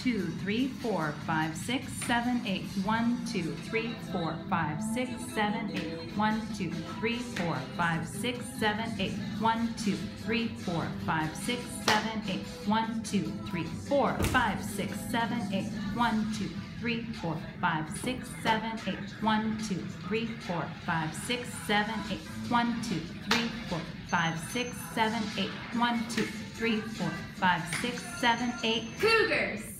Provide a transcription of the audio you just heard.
2, 3, 4, 5, 6, 7, 8. 1, 2, 3, 4, 5, 6, 7, 8. 1, 2, 3, 4, 5, 6, 7, 8. 1, 2, 3, 4, 5, 6, 7, 8. 1, 2, 3, 4, 5, 6, 7, 8. 1, 2, 3, 4, 5, 6, 7, 8. 1, 2, 3, 4, 5, 6, 7, 8. 1, 2, 3, 4, 5, 6, 7, 8. 1, 2, 3, 4, 5, 6, 7, 8. Cougars!